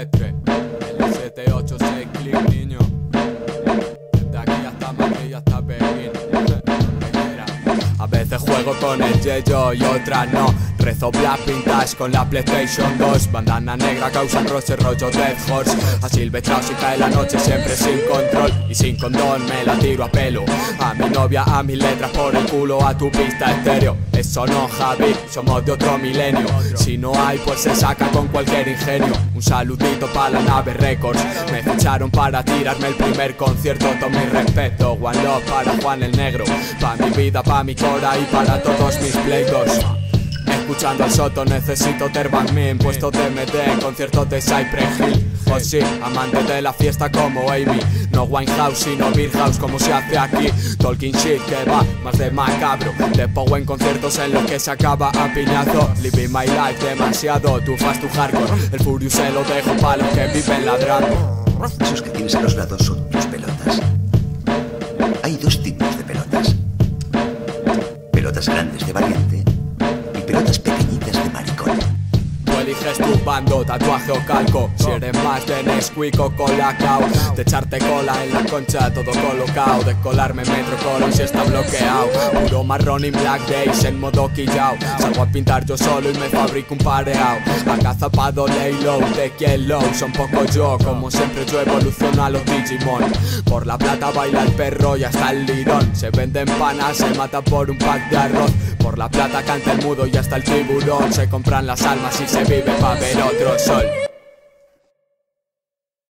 terrestre. En el 786 clic, niño. Desde aquí hasta Madrid, hasta Pekín. A veces juego con el Yeyo y otras no. Rezo Black Vintage con la PlayStation 2. Bandana negra causa roce, rollo Death Horse. Asilvestrado si cae la noche siempre sin control. Y sin condón me la tiro a pelo. A mi novia, a mis letras por el culo, a tu pista estéreo. Eso no, Javi, somos de otro milenio. Si no hay, pues se saca con cualquier ingenio. Un saludito para la nave Records. Me ficharon para tirarme el primer concierto. Todo mi respeto, One Love para Juan el Negro. Pa' mi vida, pa' mi cora y para todos mis pleitos. Escuchando al Soto necesito Terbanmin, puesto TMT, conciertos de Cypress Hill. Oh sí, amante de la fiesta como Amy. No Winehouse sino Beer House como se hace aquí. Talking shit que va más de macabro. De power en conciertos en los que se acaba a piñazo. Living my life demasiado, too fast to hardcore. El Furious se lo dejo pa' los que viven ladrando. Esos que tienes a los lados son tus pelotas. Hay dos tipos de pelotas. Pelotas grandes de valiente y pelotas pequeñitas de maricón. Tú eliges tu bando, tatuaje o calco. Si eres más de Nesquik o Colacao. De echarte cola en la concha, todo colocado. De colarme Metro Colon si está bloqueado. Puro marrón y Black Days en modo quillao. Salgo a pintar yo solo y me fabrico un pareao. Agazapado, lay low, de quien low. Son poco yo, como siempre yo evoluciono a los Digimon. Por la plata baila el perro y hasta el lirón. Se venden panas, se mata por un pack de arroz. Por la plata canta el mudo y hasta el tiburón. Se compran las almas y se vive pa' ver otro sol.